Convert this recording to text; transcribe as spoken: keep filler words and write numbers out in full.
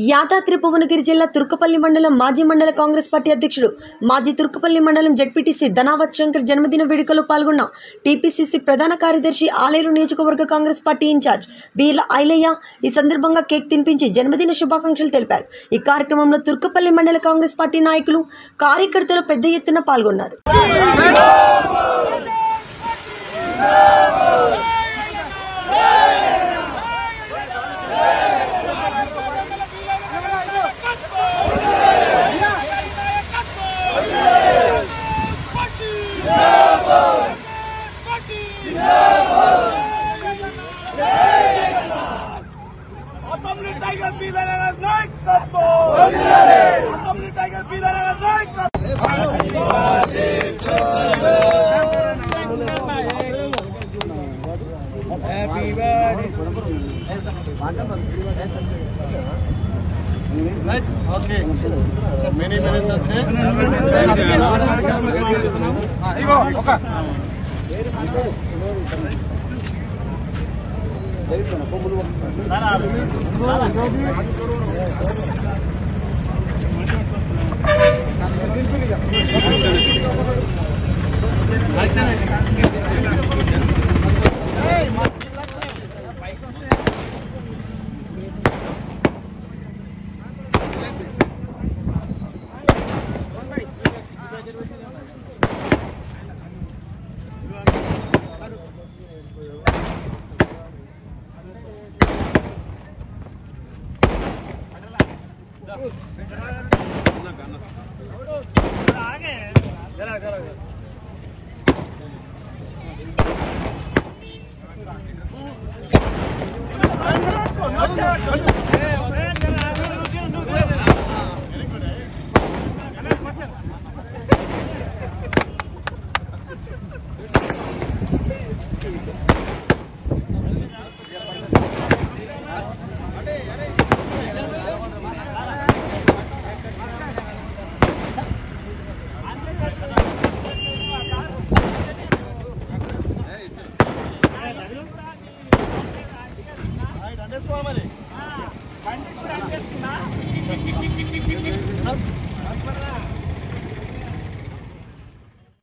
యాదాద్రి భువనగిరి జిల్లా తుర్కపల్లి మండలం మాజీ మండల కాంగ్రెస్ పార్టీ అధ్యక్షుడు మాజీ తుర్కపల్లి మండలం జెడ్పీటీసీ ధనావత్ శంకర్ జన్మదిన వేడుకలో పాల్గొన్న టీపీసీసీ ప్రధాన కార్యదర్శి ఆలేరు నియోజకవర్గ కాంగ్రెస్ పార్టీ ఇన్ఛార్జ్ బీర్ల ఐలయ్య ఈ సందర్భంగా కేక్ తినిపించి జన్మదిన శుభాకాంక్షలు తెలిపారు। ఈ కార్యక్రమంలో తుర్కపల్లి మండల కాంగ్రెస్ పార్టీ నాయకులు కార్యకర్తలు పెద్ద ఎత్తున పాల్గొన్నారు। Assembly Tiger Billanagar Naikatvo. Assembly Tiger Billanagar Naikatvo. Happy birthday. Right? Okay. Many minutes of day. Igo, okay. आगे जरा जरा जरा